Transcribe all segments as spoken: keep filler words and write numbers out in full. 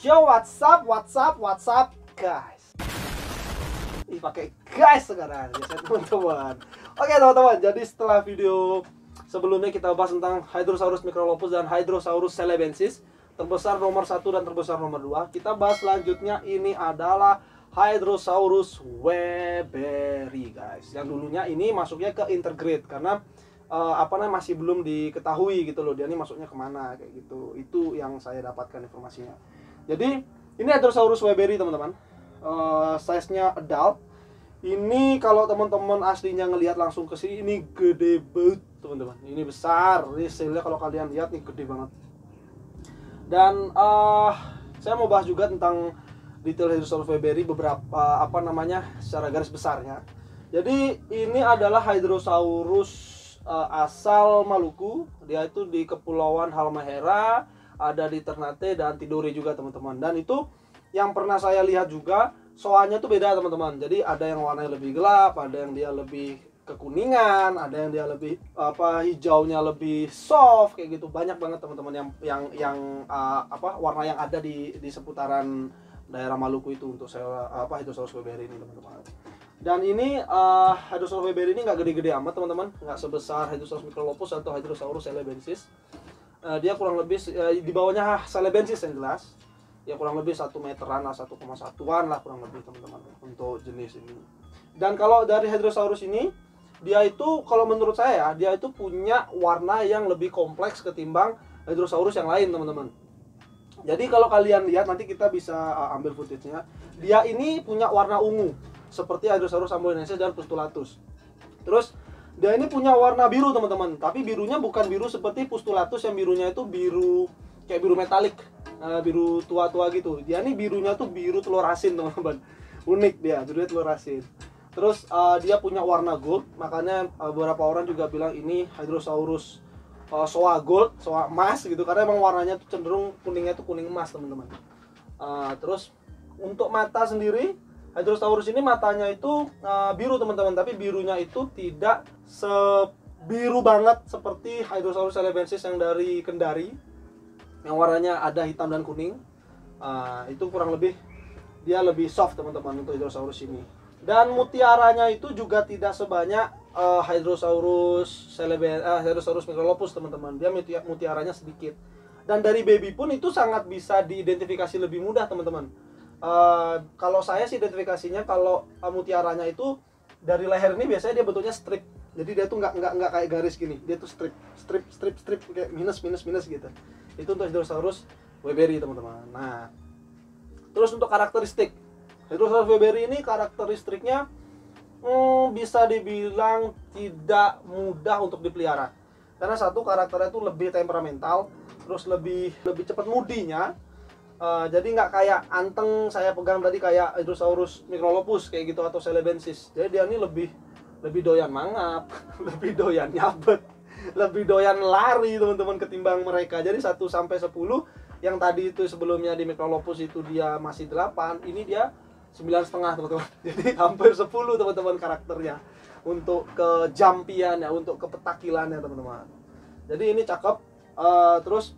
Yo, what's up, what's up, what's up, guys. Ih, pakai guys sekarang, ya teman-teman. Oke teman-teman, jadi setelah video sebelumnya kita bahas tentang Hydrosaurus microlopus dan Hydrosaurus celebensis, terbesar nomor satu dan terbesar nomor dua, kita bahas selanjutnya ini adalah Hydrosaurus weberi, guys. Yang dulunya ini masuknya ke intergrade karena uh, apa namanya masih belum diketahui gitu loh, dia ini masuknya kemana kayak gitu. Itu yang saya dapatkan informasinya. Jadi ini Hydrosaurus weberi teman-teman, uh, size-nya adult. Ini kalau teman-teman aslinya ngelihat langsung ke sini, ini gede banget teman-teman. Ini besar, ini hasilnya kalau kalian lihat nih gede banget. Dan uh, saya mau bahas juga tentang detail Hydrosaurus weberi beberapa apa namanya secara garis besarnya. Jadi ini adalah Hydrosaurus uh, asal Maluku. Dia itu di Kepulauan Halmahera, ada di Ternate dan Tidore juga teman-teman. Dan itu yang pernah saya lihat juga soalnya tuh beda teman-teman. Jadi ada yang warnanya lebih gelap, ada yang dia lebih kekuningan, ada yang dia lebih apa hijaunya lebih soft kayak gitu. Banyak banget teman-teman yang yang yang uh, apa warna yang ada di di seputaran daerah Maluku itu untuk saya apa Hydrosaurus weberi ini teman-teman. Dan ini uh, Hydrosaurus weberi ini nggak gede-gede amat teman-teman, nggak sebesar Hydrosaurus microlopus atau Hydrosaurus celebensis. Uh, dia kurang lebih uh, di bawahnya celebensis yang jelas. Ya kurang lebih satu meteran lah, satu koma satuan lah kurang lebih teman-teman untuk jenis ini. Dan kalau dari Hydrosaurus ini, dia itu kalau menurut saya dia itu punya warna yang lebih kompleks ketimbang Hydrosaurus yang lain teman-teman. Jadi kalau kalian lihat nanti kita bisa uh, ambil footage-nya. Dia ini punya warna ungu seperti Hydrosaurus amboinensis dan Pustulatus. Terus dia ini punya warna biru teman-teman, tapi birunya bukan biru seperti Pustulatus yang birunya itu biru kayak biru metalik, uh, biru tua-tua gitu. Dia ini birunya tuh biru telur asin teman-teman. Unik dia, birunya telur asin. Terus uh, dia punya warna gold, makanya uh, beberapa orang juga bilang ini Hydrosaurus uh, soa gold, soa emas gitu, karena emang warnanya tuh cenderung kuningnya tuh kuning emas teman-teman. Uh, terus untuk mata sendiri, Hydrosaurus ini matanya itu uh, biru teman-teman, tapi birunya itu tidak sebiru banget seperti Hydrosaurus celebensis yang dari Kendari, yang warnanya ada hitam dan kuning. Uh, itu kurang lebih dia lebih soft teman-teman untuk Hydrosaurus ini. Dan mutiaranya itu juga tidak sebanyak uh, Hydrosaurus celeben, uh, Hydrosaurus microlopus teman-teman. Dia mutiaranya sedikit. Dan dari baby pun itu sangat bisa diidentifikasi lebih mudah teman-teman. Uh, kalau saya sih identifikasinya kalau uh, mutiaranya itu dari leher ini biasanya dia bentuknya strip. Jadi dia tuh nggak nggak nggak kayak garis gini. Dia tuh strip, strip, strip, strip kayak minus, minus, minus gitu. Itu untuk Hydrosaurus weberi teman-teman. Nah, terus untuk karakteristik Hydrosaurus weberi ini karakteristiknya hmm, bisa dibilang tidak mudah untuk dipelihara. Karena satu karakternya itu lebih temperamental, terus lebih lebih cepat mudinya. Uh, jadi nggak kayak anteng saya pegang tadi kayak Hydrosaurus microlopus kayak gitu atau celebensis. Jadi dia ini lebih lebih doyan mangap, lebih doyan nyabet, lebih doyan lari teman-teman ketimbang mereka. Jadi satu sampai sepuluh yang tadi itu sebelumnya di microlopus itu dia masih delapan, ini dia sembilan setengah teman-teman. Jadi hampir sepuluh teman-teman karakternya untuk kejampiannya, untuk kepetakilannya teman-teman. Jadi ini cakep. Uh, terus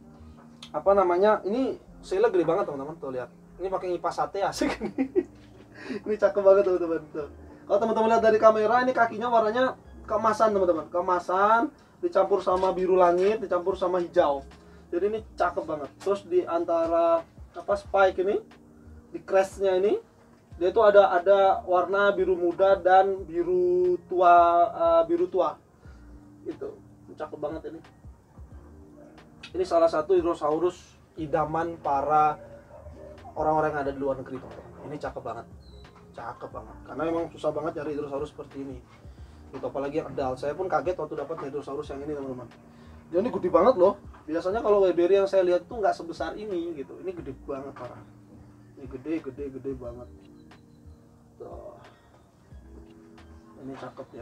apa namanya? Ini sele gede banget teman-teman, tuh lihat. Ini pakai ngipas sate asik nih. Ini cakep banget teman-teman. Kalau teman-teman lihat dari kamera, ini kakinya warnanya keemasan teman-teman. Keemasan dicampur sama biru langit, dicampur sama hijau. Jadi ini cakep banget. Terus di antara apa spike ini, di crestnya ini, dia itu ada ada warna biru muda dan biru tua, uh, biru tua. Itu cakep banget ini. Ini salah satu Hydrosaurus idaman para orang-orang yang ada di luar negeri teman-teman. Ini cakep banget, cakep banget. Karena memang susah banget cari Hydrosaurus seperti ini. Itu apalagi yang adult. Saya pun kaget waktu dapat Hydrosaurus yang ini teman-teman. Dia ini gede banget loh. Biasanya kalau weberi yang saya lihat tuh nggak sebesar ini gitu. Ini gede banget parah. Ini gede, gede, gede banget. Tuh. Ini cakep ya.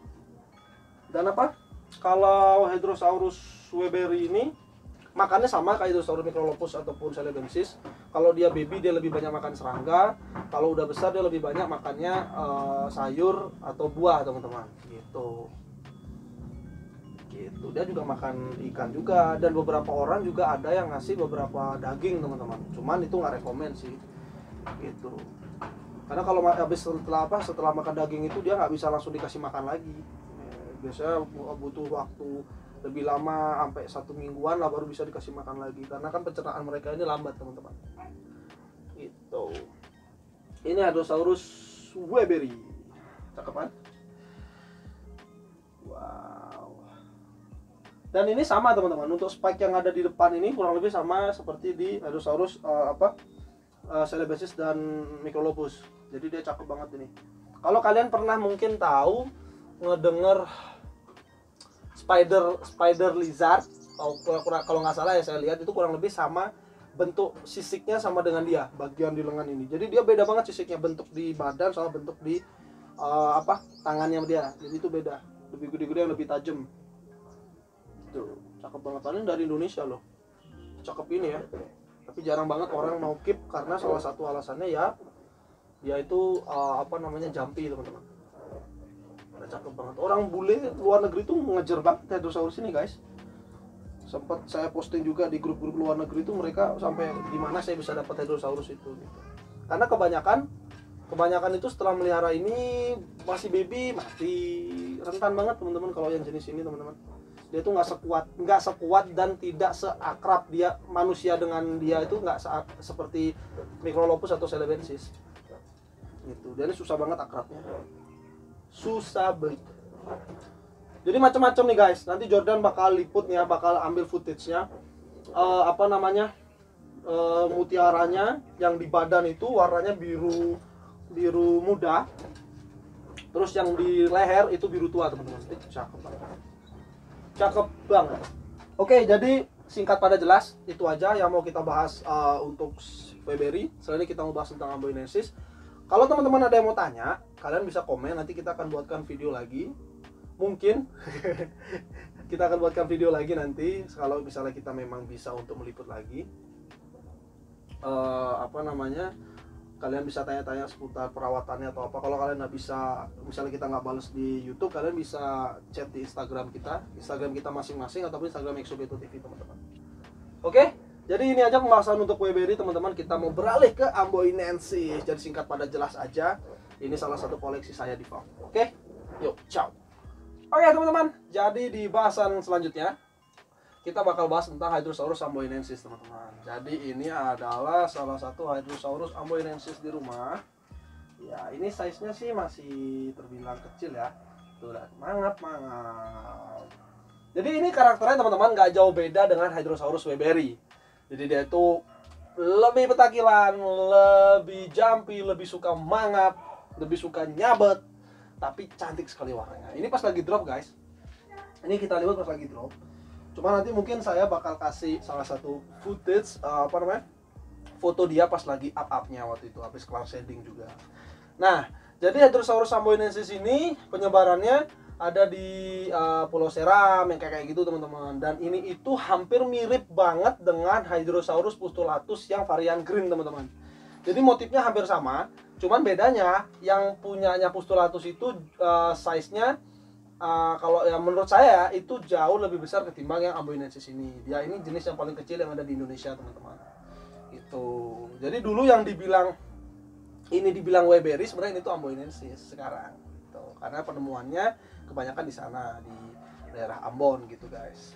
Dan apa? Kalau Hydrosaurus weberi ini makannya sama kayak Hydrosaurus microlopus ataupun celebensis. Kalau dia baby dia lebih banyak makan serangga. Kalau udah besar dia lebih banyak makannya uh, sayur atau buah teman-teman. Gitu. gitu. Dia juga makan ikan juga, dan beberapa orang juga ada yang ngasih beberapa daging teman-teman, cuman itu nggak rekomen sih gitu, karena kalau habis setelah apa setelah makan daging itu dia nggak bisa langsung dikasih makan lagi. Biasanya butuh waktu lebih lama, sampai satu mingguan lah baru bisa dikasih makan lagi, karena kan pencernaan mereka ini lambat teman-teman gitu. Ini Hadrosaurus weberi, cakep kan? Wow. Dan ini sama teman-teman, untuk spike yang ada di depan ini kurang lebih sama seperti di Hadrosaurus uh, apa uh, Celebensis dan Microlopus. Jadi dia cakep banget ini. Kalau kalian pernah mungkin tahu ngedenger spider spider lizard, kalau nggak salah ya saya lihat itu kurang lebih sama bentuk sisiknya sama dengan dia, bagian di lengan ini. Jadi dia beda banget sisiknya, bentuk di badan sama bentuk di uh, apa tangannya dia. Jadi itu beda, lebih gede-gede, yang lebih tajam. Tuh, cakep banget. Paling dari Indonesia loh, cakep ini ya. Tapi jarang banget orang mau keep, karena salah satu alasannya ya dia itu uh, apa namanya jumpy teman-teman. Cakep banget. Orang bule luar negeri tuh ngejar banget Hadrosaurus ini guys. Sempat saya posting juga di grup-grup luar negeri itu, mereka sampai di mana saya bisa dapat Hadrosaurus itu gitu. Karena kebanyakan kebanyakan itu setelah melihara ini masih baby mati, rentan banget teman-teman kalau yang jenis ini teman-teman. Dia tuh nggak sekuat nggak sekuat dan tidak seakrab dia manusia dengan dia itu, nggak seperti Microlopus atau Celebensis gitu. Dia ini susah banget akrabnya, susah banget. Jadi macam-macam nih guys. Nanti Jordan bakal liputnya, bakal ambil footage-nya. Uh, apa namanya? Uh, mutiaranya yang di badan itu warnanya biru biru muda. Terus yang di leher itu biru tua, teman-teman. Itu cakep banget. Cakep banget. Oke, jadi singkat pada jelas itu aja yang mau kita bahas uh, untuk weberi. Selanjutnya kita mau bahas tentang Amboinensis. Kalau teman-teman ada yang mau tanya, kalian bisa komen, nanti kita akan buatkan video lagi. Mungkin kita akan buatkan video lagi nanti kalau misalnya kita memang bisa untuk meliput lagi. Uh, apa namanya? Kalian bisa tanya-tanya seputar perawatannya atau apa. Kalau kalian nggak bisa, misalnya kita nggak balas di YouTube, kalian bisa chat di Instagram kita, Instagram kita masing-masing ataupun Instagram Exobeto T V teman-teman. Oke, jadi ini aja pembahasan untuk weberi teman-teman. Kita mau beralih ke Amboinensis. Jadi singkat pada jelas aja. Ini salah satu koleksi saya di farm. Oke, yuk, ciao. Oke teman-teman, jadi di bahasan selanjutnya kita bakal bahas tentang Hadrosaurus amboinensis teman-teman. Jadi ini adalah salah satu Hadrosaurus amboinensis di rumah. Ya ini size-nya sih masih terbilang kecil ya. Tuh dan mangap mangap. Jadi ini karakternya teman-teman nggak jauh beda dengan Hadrosaurus weberi. Jadi dia itu lebih petakilan, lebih jumpy, lebih suka mangap, lebih suka nyabet. Tapi cantik sekali warnanya. Ini pas lagi drop guys. Ini kita lihat pas lagi drop. Cuma nanti mungkin saya bakal kasih salah satu footage uh, apa namanya, foto dia pas lagi up-upnya waktu itu, habis kelar shading juga. Nah, jadi Hadrosaurus amboinensis ini penyebarannya ada di uh, Pulau Seram yang kayak gitu teman-teman. Dan ini itu hampir mirip banget dengan Hadrosaurus pustulatus yang varian green teman-teman. Jadi motifnya hampir sama. Cuman bedanya yang punyanya pustulatus itu uh, size-nya uh, kalau ya menurut saya itu jauh lebih besar ketimbang yang amboinensis ini. Dia ini jenis yang paling kecil yang ada di Indonesia teman-teman. Itu. Jadi dulu yang dibilang ini dibilang weberi, sebenarnya ini tuh amboinensis sekarang. Gitu. Karena penemuannya kebanyakan di sana di daerah Ambon gitu guys.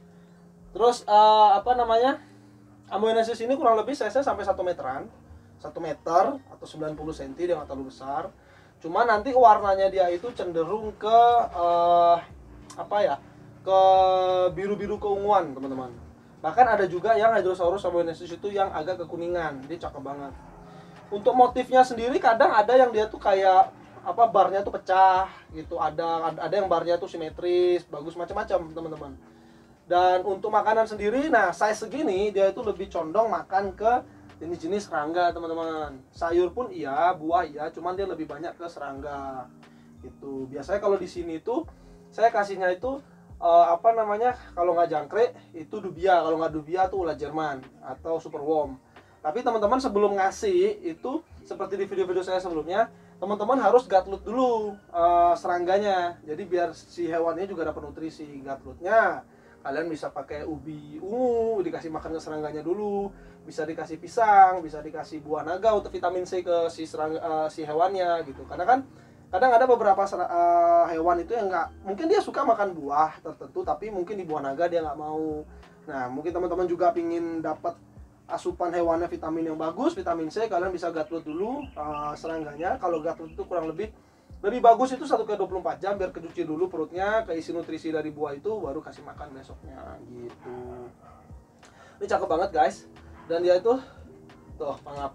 Terus uh, apa namanya? Amboinensis ini kurang lebih size-nya sampai satu meteran. satu meter atau sembilan puluh sentimeter, dia nggak terlalu besar. Cuma nanti warnanya dia itu cenderung ke uh, apa ya? Ke biru-biru keunguan, teman-teman. Bahkan ada juga yang Hadrosaurus amboinensis itu yang agak kekuningan. Dia cakep banget. Untuk motifnya sendiri kadang ada yang dia tuh kayak apa barnya tuh pecah gitu. Ada ada yang barnya tuh simetris, bagus macam-macam, teman-teman. Dan untuk makanan sendiri, nah size segini dia itu lebih condong makan ke jenis-jenis serangga teman-teman. Sayur pun iya, buah iya, cuman dia lebih banyak ke serangga gitu. Biasanya kalau di sini tuh saya kasihnya itu uh, apa namanya, kalau nggak jangkrik itu dubia, kalau nggak dubia tuh ulat Jerman atau superworm. Tapi teman-teman sebelum ngasih itu seperti di video-video saya sebelumnya, teman-teman harus gutloot dulu uh, serangganya. Jadi biar si hewannya juga dapat nutrisi. Gutlootnya kalian bisa pakai ubi ungu, dikasih makan ke serangganya dulu, bisa dikasih pisang, bisa dikasih buah naga untuk vitamin C ke si serang, uh, si hewannya gitu. Karena kan kadang ada beberapa uh, hewan itu yang nggak, mungkin dia suka makan buah tertentu, tapi mungkin di buah naga dia nggak mau. Nah, mungkin teman-teman juga pingin dapat asupan hewannya vitamin yang bagus, vitamin C, kalian bisa gutloot dulu uh, serangganya. Kalau gutloot itu kurang lebih lebih bagus itu satu kali dua puluh empat jam, biar kecuci dulu perutnya, keisi nutrisi dari buah itu, baru kasih makan besoknya gitu. Ini cakep banget guys. Dan dia itu tuh pangap.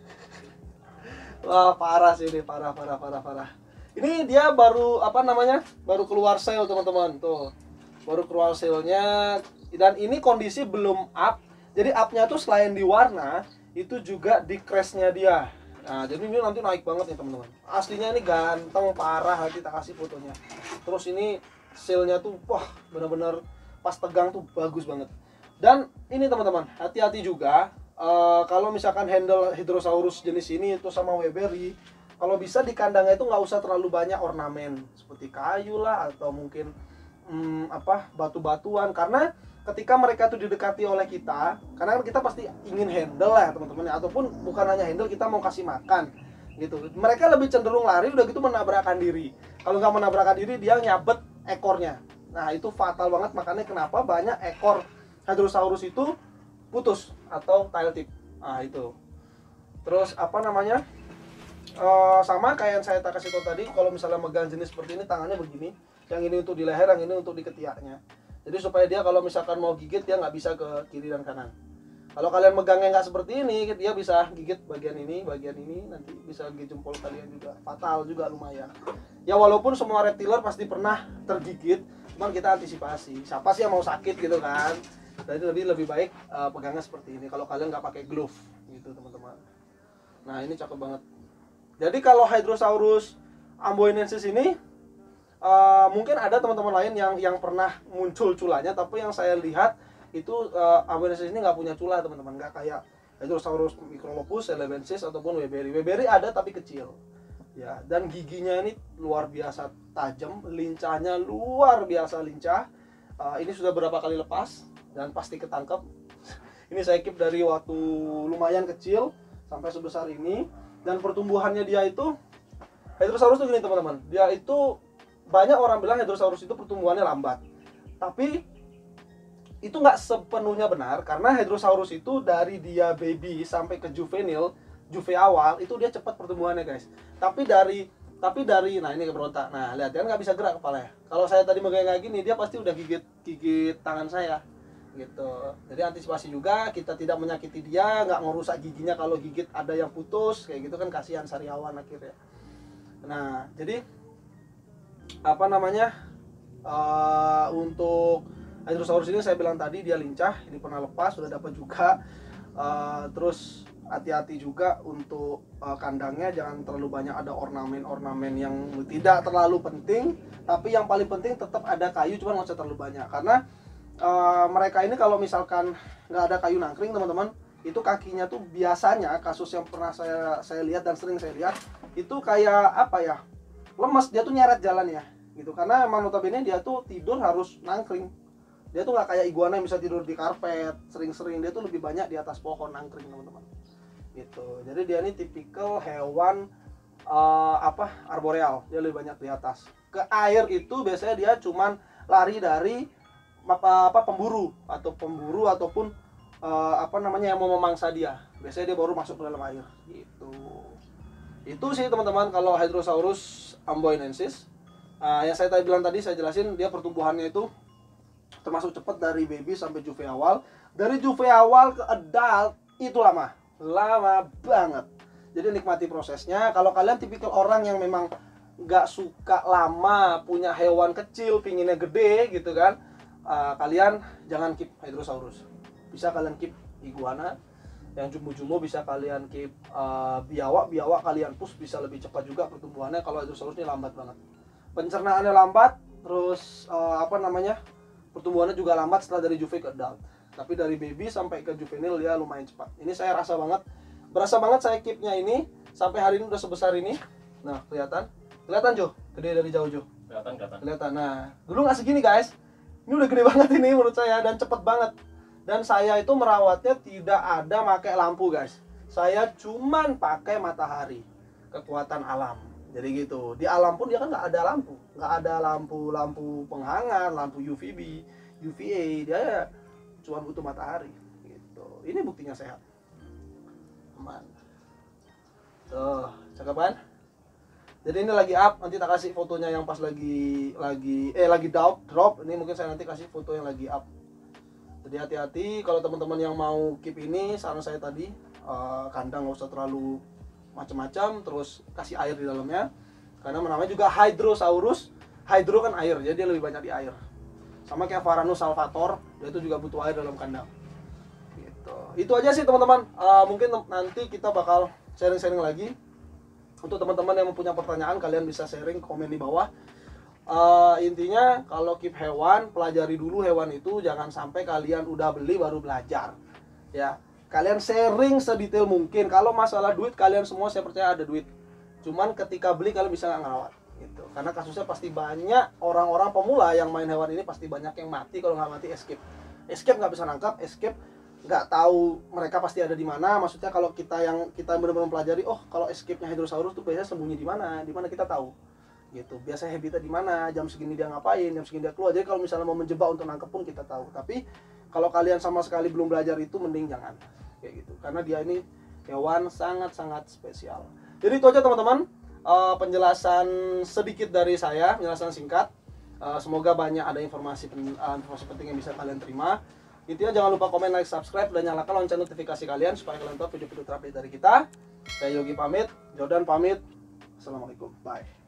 Wah, parah sih ini, parah parah parah parah. Ini dia baru apa namanya? Baru keluar sale teman-teman. Tuh. Baru keluar sale-nya, dan ini kondisi belum up. Jadi up-nya tuh selain di warna, itu juga di crash-nya dia. Nah, jadi ini nanti naik banget nih teman-teman. Aslinya ini ganteng parah, hati tak kasih fotonya. Terus ini seal-nya tuh wah bener-bener pas tegang tuh bagus banget. Dan ini teman-teman, hati-hati juga uh, kalau misalkan handle Hadrosaurus jenis ini itu sama Weberry, kalau bisa di kandangnya itu nggak usah terlalu banyak ornamen seperti kayu lah atau mungkin hmm, apa batu-batuan, karena ketika mereka tuh didekati oleh kita, karena kita pasti ingin handle lah teman-teman, ataupun bukan hanya handle, kita mau kasih makan gitu. Mereka lebih cenderung lari, udah gitu menabrakkan diri. Kalau nggak menabrakkan diri, dia nyabet ekornya. Nah itu fatal banget, makanya kenapa banyak ekor Hadrosaurus itu putus atau tail tip. Nah itu. Terus apa namanya? Uh, sama kayak yang saya tak kasih tahu tadi, kalau misalnya megang jenis seperti ini, tangannya begini. Yang ini untuk di leher, yang ini untuk di ketiaknya. Jadi supaya dia kalau misalkan mau gigit, dia nggak bisa ke kiri dan kanan. Kalau kalian megangnya nggak seperti ini, dia bisa gigit bagian ini, bagian ini, nanti bisa gigit jempol kalian juga. Fatal juga lumayan. Ya walaupun semua reptiler pasti pernah tergigit, cuman kita antisipasi. Siapa sih yang mau sakit gitu kan? Jadi lebih lebih baik uh, pegangnya seperti ini. Kalau kalian nggak pakai glove, gitu teman-teman. Nah ini cakep banget. Jadi kalau Hadrosaurus amboinensis ini Uh, mungkin ada teman-teman lain yang yang pernah muncul culanya, tapi yang saya lihat itu uh, amboinensis ini nggak punya cula teman-teman, nggak kayak Hadrosaurus microlopus, elevensis ataupun Weberry. Weberry ada tapi kecil, ya. Dan giginya ini luar biasa tajam, lincahnya luar biasa lincah. Uh, ini sudah berapa kali lepas dan pasti ketangkep. Ini saya keep dari waktu lumayan kecil sampai sebesar ini, dan pertumbuhannya dia itu Hadrosaurus itu gini teman-teman, dia itu banyak orang bilang Hadrosaurus itu pertumbuhannya lambat, tapi itu nggak sepenuhnya benar, karena Hadrosaurus itu dari dia baby sampai ke juvenil, juve awal itu dia cepat pertumbuhannya guys. Tapi dari tapi dari nah ini berontak, nah lihat dia nggak bisa gerak kepalanya. Kalau saya tadi megang kayak gini, dia pasti udah gigit gigit tangan saya gitu. Jadi antisipasi juga, kita tidak menyakiti dia, nggak ngerusak giginya. Kalau gigit ada yang putus kayak gitu kan kasihan sariawan akhirnya. Nah jadi apa namanya uh, untuk Hadrosaurus ini saya bilang tadi dia lincah, ini pernah lepas, sudah dapat juga. Uh, terus hati-hati juga untuk uh, kandangnya, jangan terlalu banyak ada ornamen-ornamen yang tidak terlalu penting, tapi yang paling penting tetap ada kayu, cuma nggak usah terlalu banyak, karena uh, mereka ini kalau misalkan nggak ada kayu nangkring teman-teman, itu kakinya tuh biasanya, kasus yang pernah saya saya lihat dan sering saya lihat, itu kayak apa ya, lemes, dia tuh nyeret jalan ya gitu, karena emang notabene dia tuh tidur harus nangkring. Dia tuh nggak kayak iguana yang bisa tidur di karpet sering-sering, dia tuh lebih banyak di atas pohon nangkring teman-teman gitu. Jadi dia ini tipikal hewan uh, apa arboreal, dia lebih banyak di atas. Ke air itu biasanya dia cuman lari dari apa, apa pemburu atau pemburu ataupun uh, apa namanya yang mau memangsa dia, biasanya dia baru masuk ke dalam air gitu. Itu sih teman-teman kalau Hadrosaurus amboinensis. Uh, yang saya tadi bilang tadi, saya jelasin dia pertumbuhannya itu termasuk cepat dari baby sampai juve awal. Dari juve awal ke adult itu lama, lama banget. Jadi nikmati prosesnya. Kalau kalian tipikal orang yang memang nggak suka lama, punya hewan kecil, pinginnya gede gitu kan, uh, kalian jangan keep Hadrosaurus. Bisa kalian keep iguana. Yang jumbo-jumbo bisa kalian keep uh, biawak, biawak kalian push bisa lebih cepat juga pertumbuhannya. Kalau Hadrosaurus ini lambat banget, pencernaannya lambat, terus uh, apa namanya pertumbuhannya juga lambat setelah dari juve ke adult. Tapi dari baby sampai ke juvenil dia lumayan cepat. Ini saya rasa banget, berasa banget saya keepnya ini sampai hari ini udah sebesar ini. Nah, kelihatan? Kelihatan, Jo? Gede dari jauh, Jo? Kelihatan, kelihatan. Kelihatan. Nah, dulu nggak segini, guys. Ini udah gede banget ini menurut saya dan cepet banget. Dan saya itu merawatnya tidak ada pakai lampu, guys. Saya cuman pakai matahari, kekuatan alam. Jadi gitu. Di alam pun dia kan nggak ada lampu, nggak ada lampu-lampu penghangat, lampu U V B, U V A. Dia cuma butuh matahari. Gitu. Ini buktinya sehat. Aman. Tuh, cakep kan? Jadi ini lagi up, nanti tak kasih fotonya yang pas lagi lagi eh lagi drop, drop. Ini mungkin saya nanti kasih foto yang lagi up. Jadi hati-hati kalau teman-teman yang mau keep ini, saran saya tadi uh, kandang nggak usah terlalu macam-macam, terus kasih air di dalamnya. Karena namanya juga Hydrosaurus, hydro kan air, jadi dia lebih banyak di air. Sama kayak Varanus salvator, dia itu juga butuh air dalam kandang. Gitu. Itu aja sih teman-teman. Uh, mungkin nanti kita bakal sharing-sharing lagi. Untuk teman-teman yang mempunyai pertanyaan, kalian bisa sharing komen di bawah. Uh, intinya kalau keep hewan, pelajari dulu hewan itu, jangan sampai kalian udah beli baru belajar. Ya, kalian sharing sedetail mungkin. Kalau masalah duit, kalian semua saya percaya ada duit. Cuman ketika beli kalian bisa nggak ngerawat, gitu. Karena kasusnya pasti banyak orang-orang pemula yang main hewan ini pasti banyak yang mati, kalau nggak mati escape. Escape nggak bisa nangkap, escape nggak tahu mereka pasti ada di mana. Maksudnya kalau kita yang kita benar-benar pelajari, oh kalau escape-nya Hydrosaurus tuh biasanya sembunyi di mana, di mana kita tahu. Gitu. Biasanya habitat di mana, jam segini dia ngapain, jam segini dia keluar. Jadi kalau misalnya mau menjebak untuk nangkep pun kita tahu. Tapi kalau kalian sama sekali belum belajar itu, mending jangan kayak gitu. Karena dia ini hewan sangat-sangat spesial. Jadi itu aja teman-teman, uh, penjelasan sedikit dari saya, penjelasan singkat. Uh, semoga banyak ada informasi uh, informasi penting yang bisa kalian terima. Intinya jangan lupa komen, like, subscribe, dan nyalakan lonceng notifikasi kalian supaya kalian tahu video-video terupdate dari kita. Saya Yogi pamit, Jordan pamit. Assalamualaikum, bye.